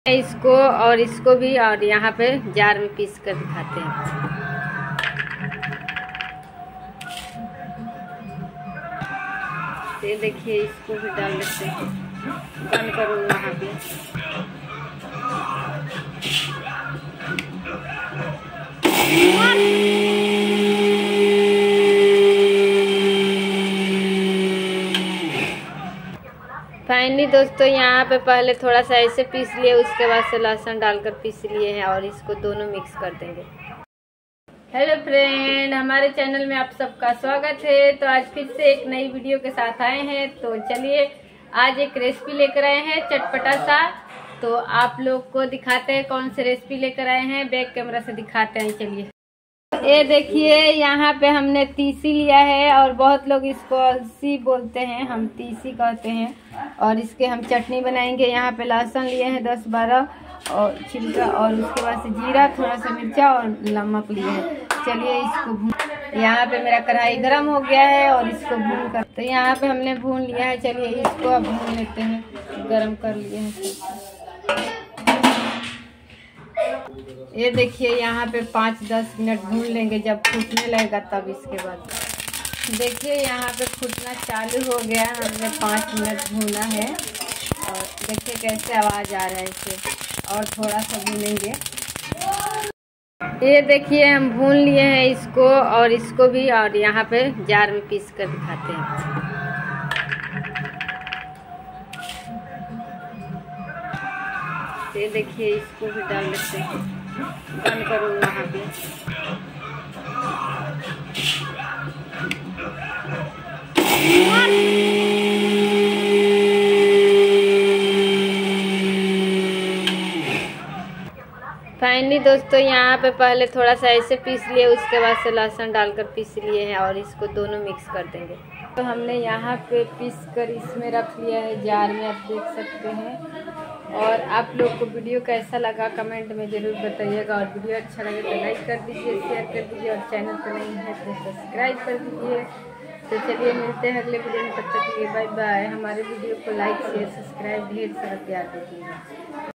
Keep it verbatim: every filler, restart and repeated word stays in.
इसको और इसको भी, और यहाँ पे जार में पीस कर दिखाते हैं। ये देखिए, इसको भी डाल देते हैं। बंद करो वहाँ पे। फाइनली दोस्तों, यहाँ पे पहले थोड़ा सा ऐसे पीस लिए, उसके बाद से लहसुन डालकर पीस लिए हैं और इसको दोनों मिक्स कर देंगे। हेलो फ्रेंड, हमारे चैनल में आप सबका स्वागत है। तो आज फिर से एक नई वीडियो के साथ आए हैं। तो चलिए, आज एक रेसिपी लेकर आए हैं चटपटा सा। तो आप लोग को दिखाते हैं कौन सी रेसिपी लेकर आए हैं, बैक कैमरा से दिखाते हैं। चलिए, ये देखिए, यहाँ पे हमने तीसी लिया है और बहुत लोग इसको अलसी बोलते हैं, हम तीसी कहते हैं। और इसके हम चटनी बनाएंगे। यहाँ पे लहसुन लिए हैं दस बारह और छिलका, और उसके बाद से जीरा, थोड़ा सा मिर्चा और नमक लिए हैं। चलिए इसको भून। यहाँ पे मेरा कढ़ाई गरम हो गया है और इसको भून कर, तो यहाँ पे हमने भून लिया है। चलिए इसको अब भून लेते हैं, गरम कर लिए हैं। ये देखिए, यहाँ पे पाँच दस मिनट भून लेंगे, जब फूटने लगेगा तब। इसके बाद देखिए, यहाँ पे फूटना चालू हो गया। हमने पाँच मिनट भूना है और देखिए कैसे आवाज़ आ रहा है इसे, और थोड़ा सा भूनेंगे। ये देखिए, हम भून लिए हैं इसको और इसको भी, और यहाँ पे जार में पीस कर दिखाते हैं। ये देखिए, इसको भी डाल देते हैं। बंद करो वहाँ पे। फाइनली दोस्तों, यहाँ पे पहले थोड़ा सा ऐसे पीस लिए, उसके बाद से लहसुन डालकर पीस लिए हैं और इसको दोनों मिक्स कर देंगे। तो हमने यहाँ पे पीस कर इसमें रख लिया है जार में, आप देख सकते हैं। और आप लोग को वीडियो कैसा लगा कमेंट में ज़रूर बताइएगा। और वीडियो अच्छा लगे तो लाइक कर दीजिए, शेयर कर दीजिए, और चैनल पर नहीं है तो सब्सक्राइब कर दीजिए। तो चलिए, मिलते हैं अगले वीडियो में, तब तक के लिए बाय बाय। हमारे वीडियो को लाइक शेयर सब्सक्राइब ढेर सारा प्यार दीजिएगा।